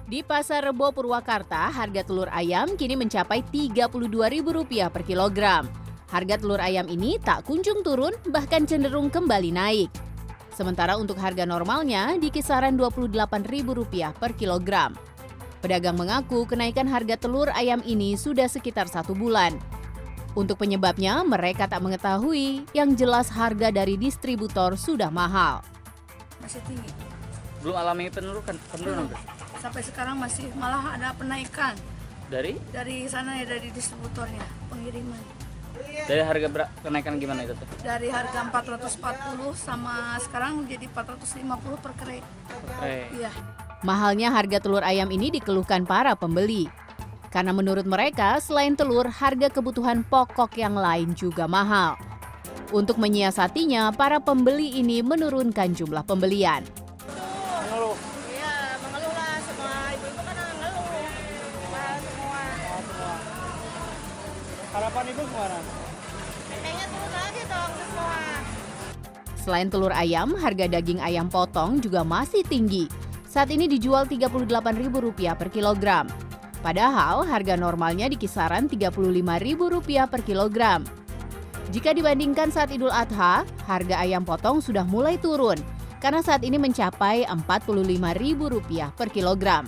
Di Pasar Rebo Purwakarta, harga telur ayam kini mencapai Rp32.000 per kilogram. Harga telur ayam ini tak kunjung turun, bahkan cenderung kembali naik. Sementara untuk harga normalnya di kisaran Rp28.000 per kilogram. Pedagang mengaku kenaikan harga telur ayam ini sudah sekitar 1 bulan. Untuk penyebabnya, mereka tak mengetahui, yang jelas harga dari distributor sudah mahal. Masih tinggi. Belum alami penurunan? Sampai sekarang masih malah ada penaikan. Dari Sana ya, dari distributornya, pengiriman. Dari harga kenaikan gimana itu tuh? Dari harga 440 sama sekarang jadi 450 per krek. Iya. Mahalnya harga telur ayam ini dikeluhkan para pembeli. Karena menurut mereka, selain telur, harga kebutuhan pokok yang lain juga mahal. Untuk menyiasatinya, para pembeli ini menurunkan jumlah pembelian. Harapan Ibu gimana? Kayaknya turun aja dong semua. Selain telur ayam, harga daging ayam potong juga masih tinggi. Saat ini dijual Rp38.000 per kilogram. Padahal harga normalnya di kisaran Rp35.000 per kilogram. Jika dibandingkan saat Idul Adha, harga ayam potong sudah mulai turun karena saat ini mencapai Rp45.000 per kilogram.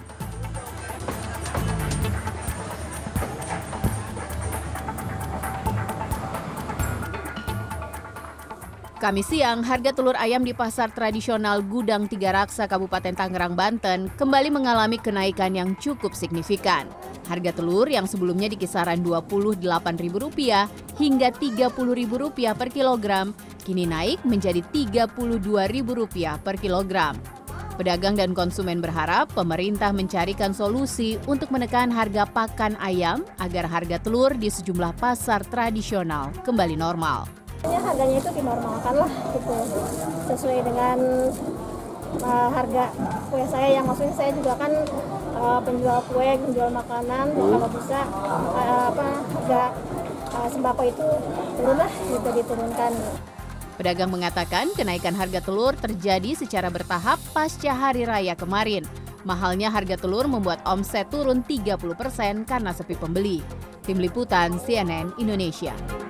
Kamis siang, harga telur ayam di pasar tradisional Gudang Tiga Raksa, Kabupaten Tangerang, Banten kembali mengalami kenaikan yang cukup signifikan. Harga telur yang sebelumnya di kisaran Rp28.000 hingga Rp30.000 per kilogram, kini naik menjadi Rp32.000 per kilogram. Pedagang dan konsumen berharap pemerintah mencarikan solusi untuk menekan harga pakan ayam agar harga telur di sejumlah pasar tradisional kembali normal. Harganya itu dinormalkan lah gitu, sesuai dengan harga kue saya, yang maksudnya saya juga kan penjual kue, penjual makanan, kalau bisa harga sembako itu turun lah gitu, diturunkan. Pedagang mengatakan kenaikan harga telur terjadi secara bertahap pasca Hari Raya kemarin. Mahalnya harga telur membuat omset turun 30% karena sepi pembeli. Tim Liputan CNN Indonesia.